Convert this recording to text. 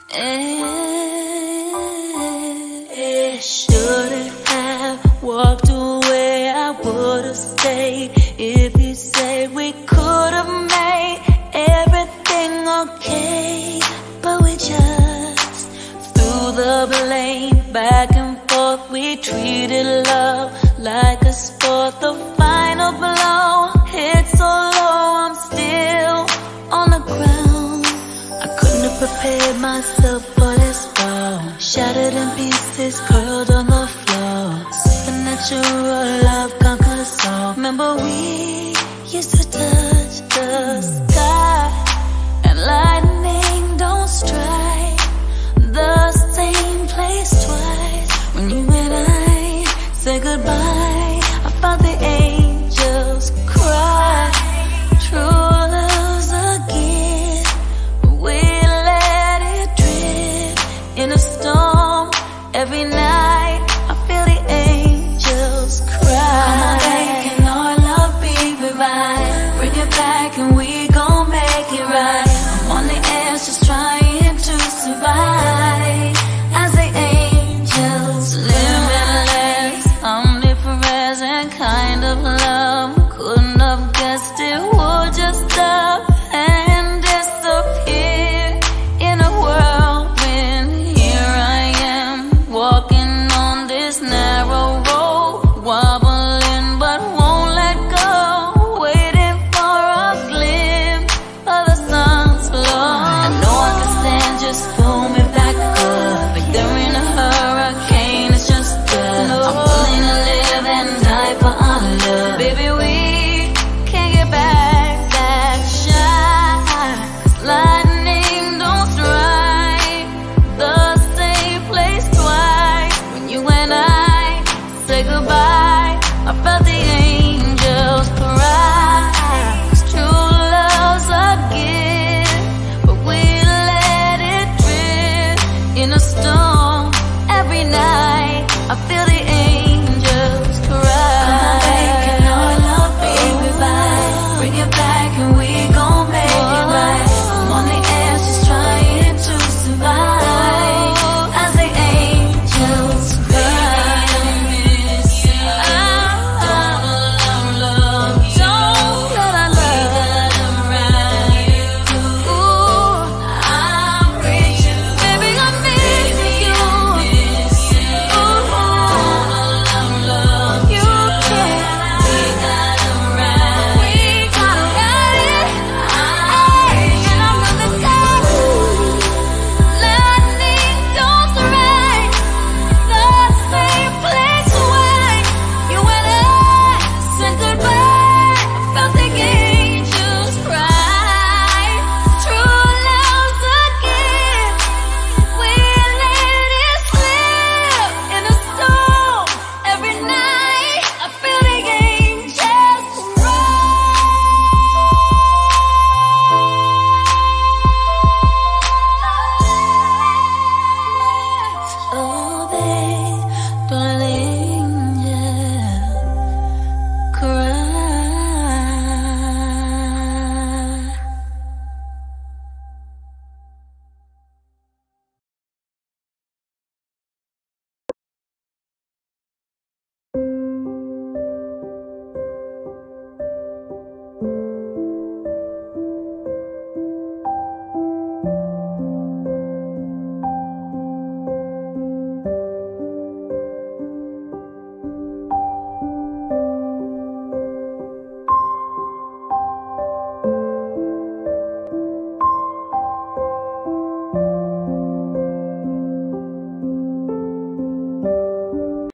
And shouldn't have walked away, I would've stayed. If you say we could've made everything okay, but we just threw the blame back and forth. We treated love like a sport. The final blow hit so low, I'm still on the ground. I couldn't have prepared myself for this fall. Shattered in pieces, curled on the floor. Supernatural love conquers all. Remember we used to touch the sky, and lightning don't strike the same place twice. When you and I said goodbye, I found the angels cry. True love's a gift, we let it drift in a storm every night.